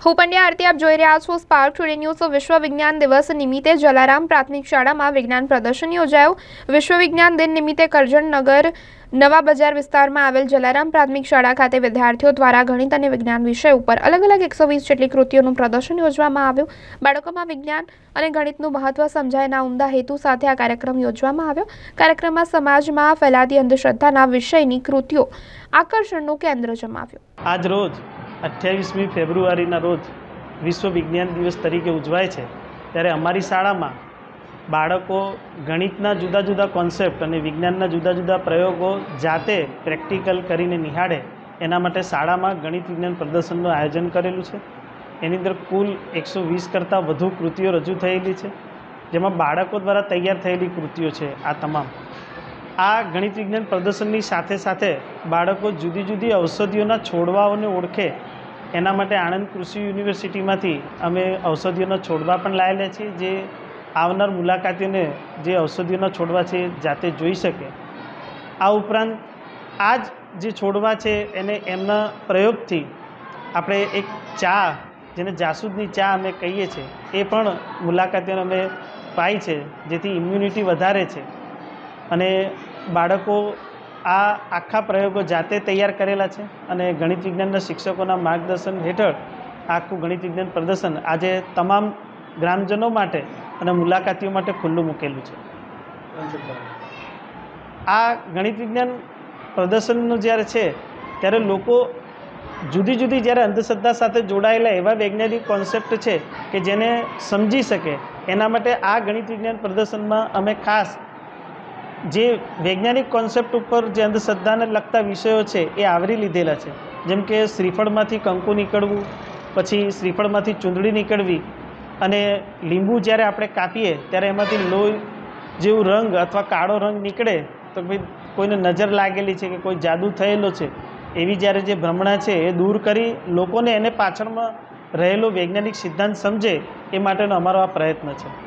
હું પંડ્યા આરતી આપ જોઈ રહ્યા છો સ્પાર્ક ટુડે ન્યૂઝ। વિશ્વ વિજ્ઞાન દિવસ નિમિત્તે જલારામ પ્રાથમિક શાળામાં વિજ્ઞાન પ્રદર્શન યોજાયું। વિશ્વ વિજ્ઞાન દિન નિમિત્તે કરજણ નગર નવા બજાર વિસ્તારમાં આવેલ જલારામ પ્રાથમિક શાળા ખાતે વિદ્યાર્થીઓ દ્વારા ગણિત અને વિજ્ઞાન વિષય ઉપર અલગ અલગ 120 જેટલી કૃતિઓનું પ્રદર્શન યોજવામાં આવ્યું। બાળકોમાં વિજ્ઞાન અને ગણિતનું મહત્વ સમજાયના ઉમદા હેતુ સાથે આ કાર્યક્રમ યોજવામાં આવ્યો। કાર્યક્રમમાં સમાજમાં ફેલાતી અંધશ્રદ્ધાના વિષયની કૃતિઓ આકર્ષણનું કેન્દ્ર જમાવ્યું। આજ રોજ 28મી ફેબ્રુઆરીના રોજ વિશ્વ વિજ્ઞાન દિવસ તરીકે ઉજવાય છે, ત્યારે અમારી શાળામાં બાળકો ગણિતના જુદા જુદા કોન્સેપ્ટ અને વિજ્ઞાનના જુદા જુદા પ્રયોગો જાતે પ્રેક્ટિકલ કરીને નિહાળે એના માટે શાળામાં ગણિત વિજ્ઞાન પ્રદર્શનનું આયોજન કરેલું છે। એની અંદર કુલ 120 કરતાં વધુ કૃતિઓ રજૂ થયેલી છે, જેમાં બાળકો દ્વારા તૈયાર થયેલી કૃતિઓ છે। આ તમામ આ ગણિત વિજ્ઞાન પ્રદર્શનની સાથે સાથે બાળકો જુદી જુદી ઔષધિઓના છોડવાઓને ઓળખે એના માટે આણંદ કૃષિ યુનિવર્સિટીમાંથી અમે ઔષધિઓના છોડવા પણ લાવેલા છીએ, જે આવનાર મુલાકાતીઓને જે ઔષધિઓના છોડવા છે જાતે જોઈ શકે। આ ઉપરાંત આ જે છોડવા છે એને એમના પ્રયોગથી આપણે એક ચા, જેને જાસૂદની ચા અમે કહીએ છીએ, એ પણ મુલાકાતીઓને અમે પાઈ છે, જેથી ઇમ્યુનિટી વધારે છે। અને બાળકો આ આખા પ્રયોગો જાતે તૈયાર કરેલા છે અને ગણિત વિજ્ઞાનના શિક્ષકોના માર્ગદર્શન હેઠળ આખું ગણિત વિજ્ઞાન પ્રદર્શન આજે તમામ ગ્રામજનો માટે અને મુલાકાતીઓ માટે ખુલ્લું મૂકેલું છે। આ ગણિત વિજ્ઞાન પ્રદર્શનનું જ્યારે છે ત્યારે લોકો જુદી જુદી જ્યારે અંધશ્રદ્ધા સાથે જોડાયેલા એવા વૈજ્ઞાનિક કોન્સેપ્ટ છે કે જેને સમજી શકે, એના માટે આ ગણિત વિજ્ઞાન પ્રદર્શનમાં અમે ખાસ જે વૈજ્ઞાનિક કોન્સેપ્ટ ઉપર જે અંધશ્રદ્ધાને લગતા વિષયો છે એ આવરી લીધેલા છે। જેમ કે શ્રીફળમાંથી કંકુ નીકળવું, પછી શ્રીફળમાંથી ચૂંદડી નીકળવી, અને લીંબુ જ્યારે આપણે કાપીએ ત્યારે એમાંથી લોહી જેવું રંગ અથવા કાળો રંગ નીકળે તો ભાઈ કોઈને નજર લાગેલી છે કે કોઈ જાદુ થયેલો છે, એવી જ્યારે જે ભ્રમણા છે એ દૂર કરી લોકોને એને પાછળમાં રહેલો વૈજ્ઞાનિક સિદ્ધાંત સમજે એ માટેનો અમારો આ પ્રયત્ન છે।